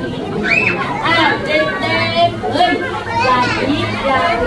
เด็กๆเฮ้ยอย่าคิดอย่า